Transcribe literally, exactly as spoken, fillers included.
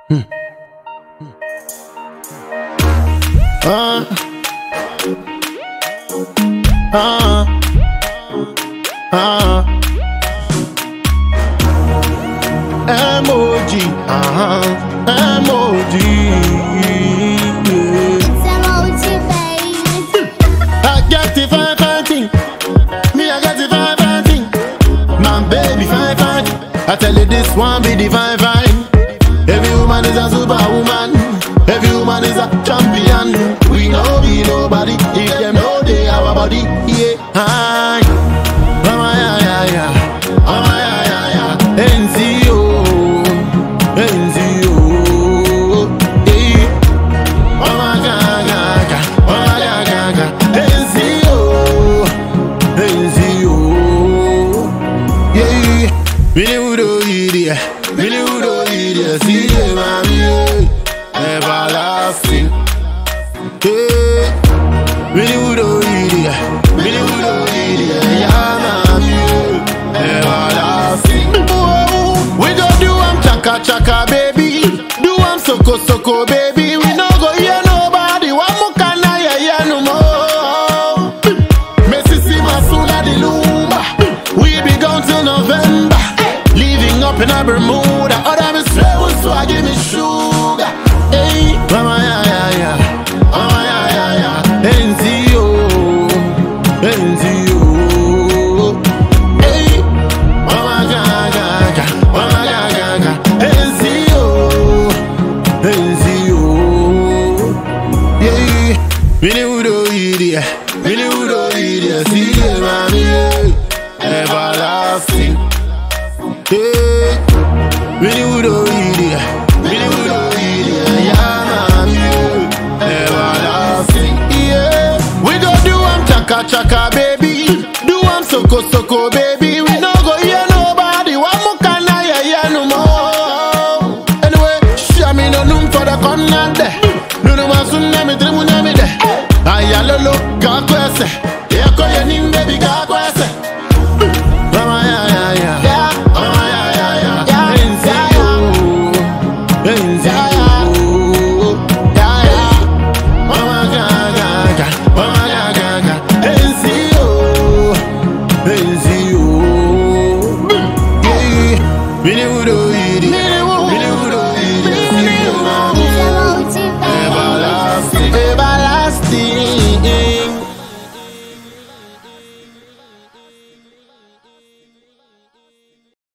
Hmm. Ah. Ah. Ah. Emoji. Ah. Emoji. It's emoji, baby. I got the fine, fine thing. Me, I got the fine, fine thing. My baby, fine, fine. I tell you, this one be the fine, fine. Every woman is a superwoman. Every woman is a champion. We know be nobody if them know they our body. Yeah, hi. Mama, yeah, yeah, yeah. Mama, yeah, yeah, yeah. N C O, N C O. Yeah. Mama, ga, ga, ga. Mama, ga, ga, ga. N C O, N C O. Yeah. Really would idiot. Really would idiot. See you, mommy. Everlasting. Hey. Really would idiot. Really would idiot. Yeah, mommy. Everlasting. Whoa. We go do am chaka chaka, baby. Do am soko soko, baby. We no go hear nobody. Wa mukana ya ya no more. Messi Masula di Lumba. We be gone till November. Living up in a Bermuda. Other me slow, so I give me sugar. Hey, mama, yeah, yeah, yeah. Mama, yeah, yeah, yeah. N C O, N C O. Hey, mama, ga, ga, ga. Mama, ga, ga, ga. N C O, N C O. Yeah, really would idiot. Really would idiot. See you, mommy. Everlasting. Yeah, really would idiot. Really would idiot. Yeah, mommy. Everlasting. Yeah, we go do am chaka chaka, baby. Do am soko soko, baby. We no go hear nobody. Wa mukana ya ya no more. Anyway, shami no num for the corner there. No no masuna mi tribu na mi de. Ayalolo ga kwese. Ya ko ye nim baby ga kwese. Mama ya ya ya. Yeah. Mama ya ya ya. Yeah. N C O. N C O. Yeah yeah. Mama ga ga ga. Mama ga ga ga. N C O. N C O. Yeah. Really would idiot.